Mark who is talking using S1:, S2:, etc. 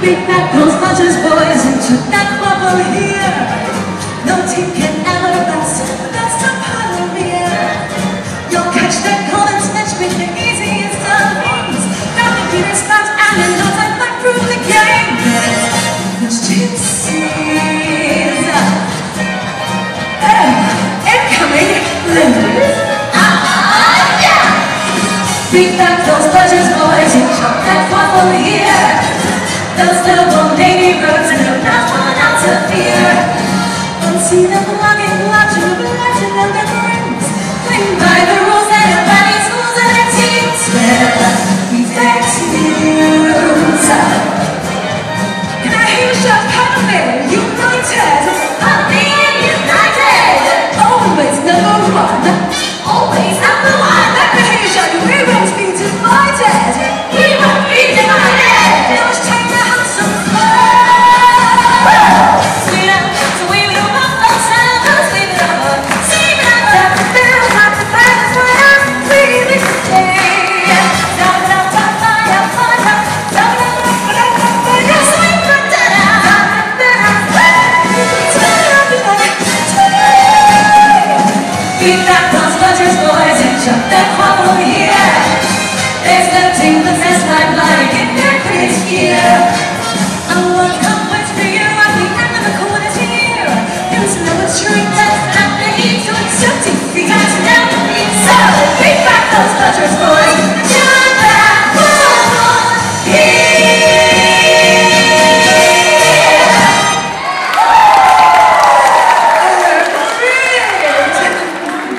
S1: Beat back those Banshees boys and took that bubble here. No team can ever rest, that's the part of me. You'll catch that cold and snatch with the easiest of ease. Nothing can start and in no time I prove the game. There's gypsies. Incoming, ladies. Yeah! Beat back those Banshees boys and took that bubble here. Those little boys